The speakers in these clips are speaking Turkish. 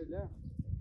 böyle.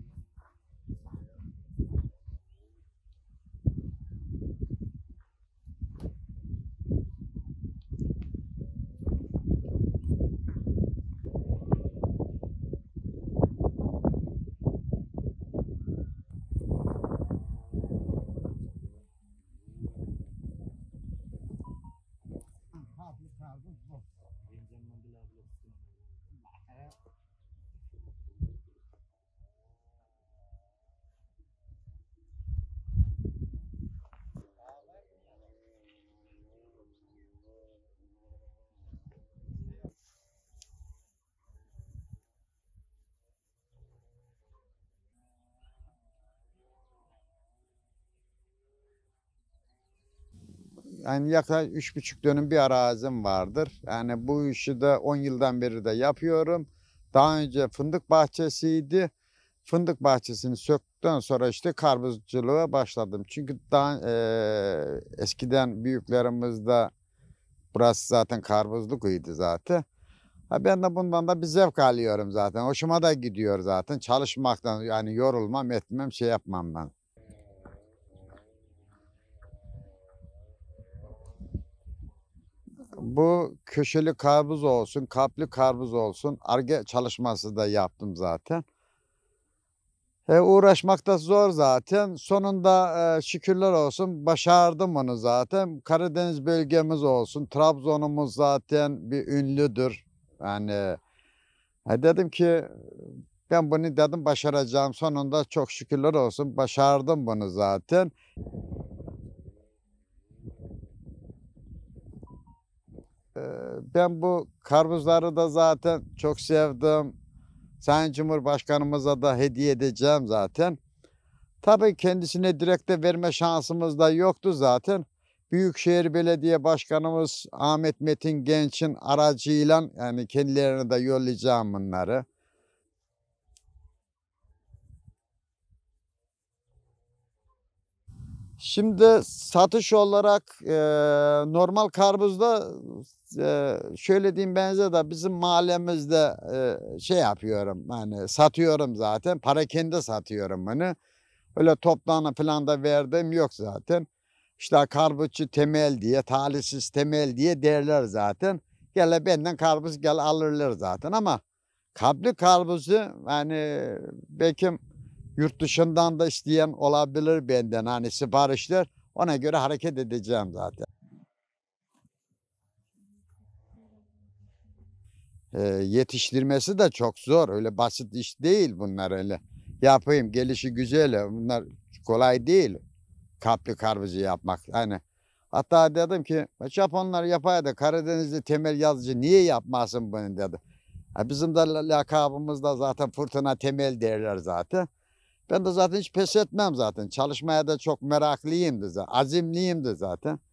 Yani yaklaşık 3,5 dönüm bir arazim vardır. Yani bu işi de 10 yıldan beri de yapıyorum. Daha önce fındık bahçesiydi. Fındık bahçesini söktükten sonra işte karpuzculuğa başladım. Çünkü daha eskiden büyüklerimizde burası zaten karpuzlukuydu zaten. Ha ben de bundan da bir zevk alıyorum zaten. Hoşuma da gidiyor zaten. Çalışmaktan yani yorulmam etmem şey yapmam ben. Bu köşeli karpuz olsun, kaplı karpuz olsun. Ar-Ge çalışması da yaptım zaten. Uğraşmak da zor zaten. Sonunda şükürler olsun başardım onu zaten. Karadeniz bölgemiz olsun. Trabzon'umuz zaten bir ünlüdür. Yani dedim ki ben bunu dedim başaracağım. Sonunda çok şükürler olsun başardım bunu zaten. E, Ben bu karpuzları da zaten çok sevdim. Sayın Cumhurbaşkanımıza da hediye edeceğim zaten. Tabii kendisine direkt de verme şansımız da yoktu zaten. Büyükşehir Belediye Başkanımız Ahmet Metin Genç'in aracıyla yani kendilerine de yollayacağım bunları. Şimdi satış olarak normal karpuzda şöyle diyeyim benzer de bizim mahallemizde şey yapıyorum yani satıyorum zaten. Parakende satıyorum bunu. Öyle toptan falan da verdiğim yok zaten. İşte karpuzcu Temel diye, talihsiz Temel diye derler zaten. Gel benden karpuz gel alırlar zaten ama kablı karpuzu yani belki yurt dışından da isteyen olabilir benden hani siparişler. Ona göre hareket edeceğim zaten. Yetiştirmesi de çok zor. Öyle basit iş değil bunlar öyle. Yapayım gelişi güzel. Bunlar kolay değil. Kaplı karpuzu yapmak. Hani hatta dedim ki Japonlar yapaydı Karadenizli Temel Yazıcı niye yapmasın bunu dedi. Bizim de lakabımız da zaten Fırtına Temel derler zaten. Ben de zaten hiç pes etmem zaten. Çalışmaya da çok meraklıyımdır zaten. Azimliyimdir zaten.